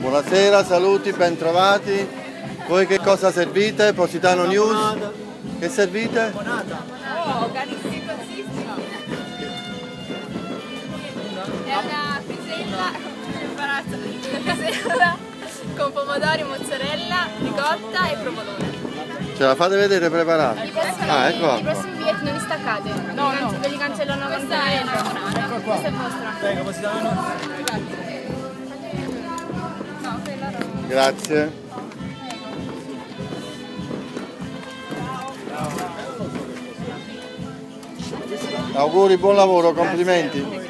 Buonasera, saluti, bentrovati. Voi che cosa servite? Positano News? Che servite? Oh, carissima. È una frisella con pomodori, mozzarella, ricotta e provolone. Ce la fate vedere preparata? Ah, ecco. I prossimi biglietti non li staccate? No. Ve li cancellano questa è ecco qua. Questa è vostra. Prego, posizionano. Grazie. Auguri, buon lavoro, complimenti.